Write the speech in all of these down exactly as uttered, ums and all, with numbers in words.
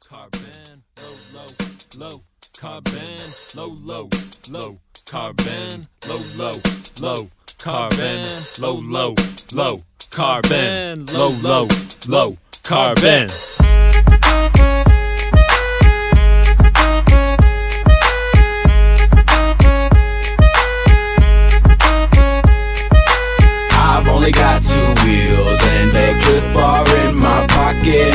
Carbon, low, low, low. Carbon, low, low, low. Carbon, low, low, low. Carbon, low, low, low. Carbon, low, low, low. Carbon. I've only got two wheels and a clif bar in my pocket.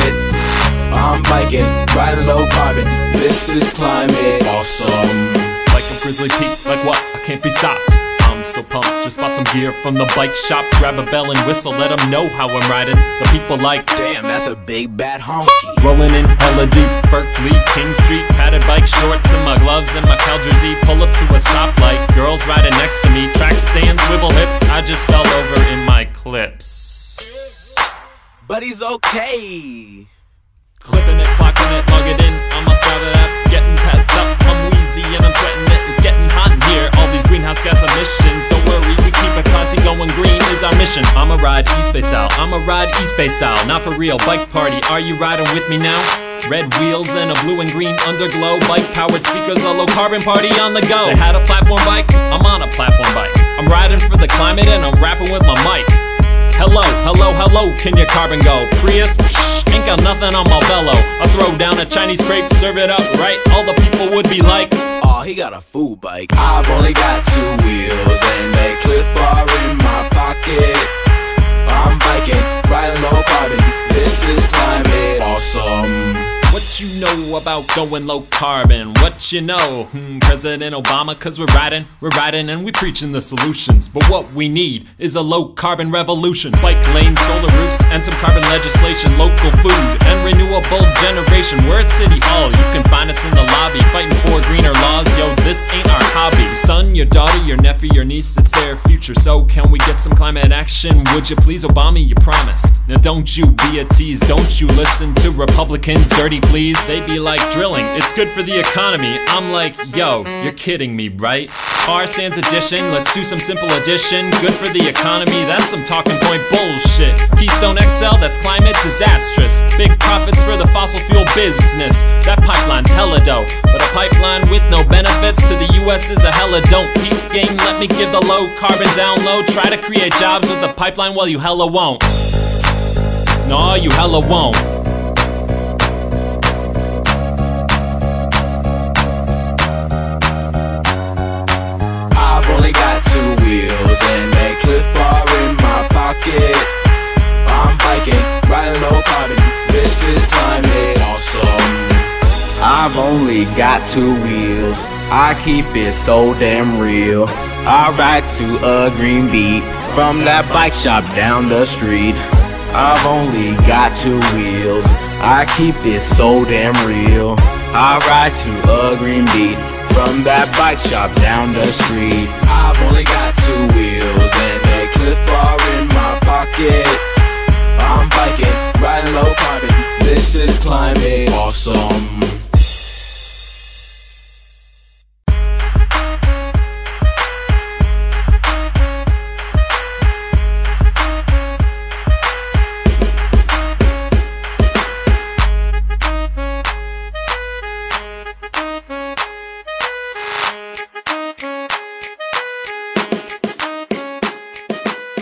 I'm biking, riding low carbon. This is climate awesome. Like a grizzly peak, like what? I can't be stopped. I'm so pumped, just bought some gear from the bike shop. Grab a bell and whistle, let them know how I'm riding. The people like, damn, that's a big bad honky. Rollin in hella deep, Berkeley, King Street. Padded bike shorts and my gloves and my cow jersey. Pull up to a stoplight, girls riding next to me. Track stand, swivel hips, I just fell over in my clips. But he's okay. Clipping it, clocking it, log it in on my Strava app. Getting passed up, I'm wheezy and I'm sweating it. It's getting hot in here, all these greenhouse gas emissions. Don't worry, we keep it classy, going green is our mission. I'ma ride East Bay style, I'ma ride East Bay style. Not for real, bike party, are you riding with me now? Red wheels and a blue and green underglow. Bike powered speakers, a low carbon party on the go. They had a platform bike, I'm on a platform bike. I'm riding for the climate and I'm rapping with my mic. Hello, hello, hello, can your carbon go? Prius, psh, ain't got nothing on my velo. I throw down a Chinese crepe, serve it up right. All the people would be like, oh, he got a food bike. I've only got two wheels and a clif bar in my pocket. I'm biking, riding low carbon. This is climate awesome. what you know about going low carbon? What you know? Hmm, President Obama, cause we're riding, we're riding and we preaching the solutions. But what we need is a low carbon revolution. Bike lanes, solar roofs, and some carbon legislation. Local food and renewable generation. We're at City Hall, you can find us in the lobby, fighting for greener laws. Yo, this ain't our hobby. Son, your daughter, your nephew, your niece, it's their future. So can we get some climate action? Would you please, Obama, you promised. Now don't you be a tease, don't you listen to Republicans, dirty please. They be like, drilling, it's good for the economy. I'm like, yo, you're kidding me, right? Tar sands addition, let's do some simple addition. Good for the economy, that's some talking point bullshit. Keystone X L, that's climate disastrous. Big profits for the fossil fuel business. That pipeline's hella dope, but a pipeline with no benefits to the U S is a hella don't. Peep game, let me give the low carbon down low. Try to create jobs with the pipeline, well you hella won't. No, you hella won't. I've only got two wheels and a clif bar in my pocket. I'm biking, riding low carbon. This is climate awesome. I've only got two wheels, I keep it so damn real. I ride to a green beat from that bike shop down the street. I've only got two wheels, I keep it so damn real. I ride to a green beat from that bike shop down the street. I've only got two wheels and a clif bar in my pocket. I'm biking, riding low carbon. This is climate awesome.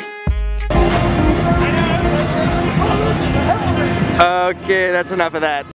Okay, that's enough of that.